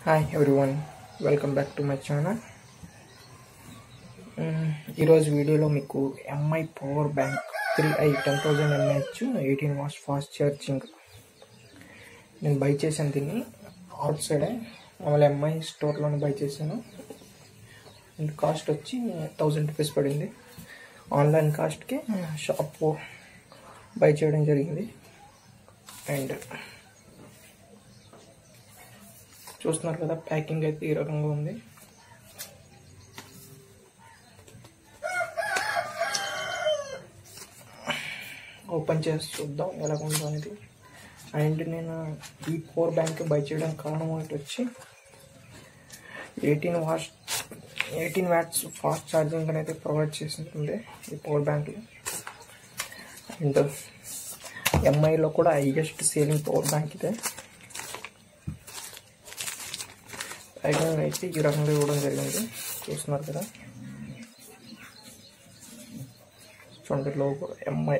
Hi everyone, welcome back to my channel. ఈరోజు వీడియోలో మీకు MI power bank 3i 10,000 mAh 18 watts fast charging నేను buy చేశాను. దీన్ని అవుట్ సైడే మామూలు ఎంఐ స్టోర్లోనే బై చేశాను. అండ్ కాస్ట్ వచ్చి 1000 రూపీస్ పడింది. ఆన్లైన్ కాస్ట్కి షాప్ బై చేయడం జరిగింది. అండ్ చూస్తున్నారు కదా, ప్యాకింగ్ అయితే ఈ రకంగా ఉంది. ఓపెన్ చేసి చూద్దాం ఎలా ఉందో అనేది. అండ్ నేను ఈ పవర్ బ్యాంక్ బై చేయడానికి కారణం వచ్చి 18 వాట్స్ ఫాస్ట్ ఛార్జింగ్ అనేది ప్రొవైడ్ చేసింది ఈ పవర్ బ్యాంక్లో. అండ్ ఎంఐలో కూడా హైయెస్ట్ సేలింగ్ పవర్ బ్యాంక్ ఇదే. ప్యాకింగ్ అయితే ఈ రకంగా ఇవ్వడం జరిగింది. చూస్తున్నారు కదా, చూడండి logo MI.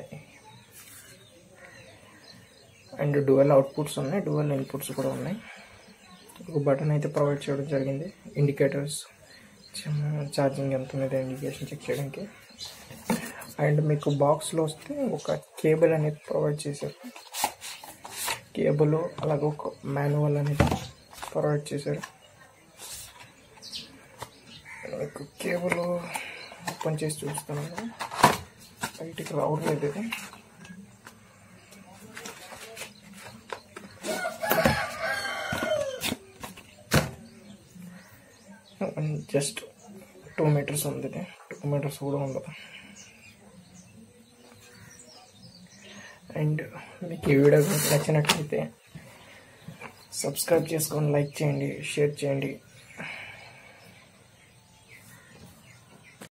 And dual outputs ఉన్నాయి, డ్యూయల్ ఇన్పుట్స్ కూడా ఉన్నాయి. ఒక బటన్ అయితే ప్రొవైడ్ చేయడం జరిగింది, ఇండికేటర్స్ ఛార్జింగ్ ఎంత ఉన్నది ఇండికేషన్ చెక్ చేయడానికి. అండ్ మీకు బాక్స్లో వస్తే ఒక కేబుల్ అనేది ప్రొవైడ్ చేశారు. కేబుల్ అలాగే ఒక మాన్యువల్ అనేది ప్రొవైడ్ చేశారు. మీకు కేబుల్ ఓపెన్ చేసి చూస్తాను, బయటికి రావట్లేదు ఇది. జస్ట్ 2 మీటర్స్ ఉంది, 2 మీటర్స్ కూడా ఉండదు. అండ్ మీకు ఈ వీడియో నచ్చినట్లయితే సబ్స్క్రైబ్ చేసుకొని లైక్ చేయండి, షేర్ చేయండి.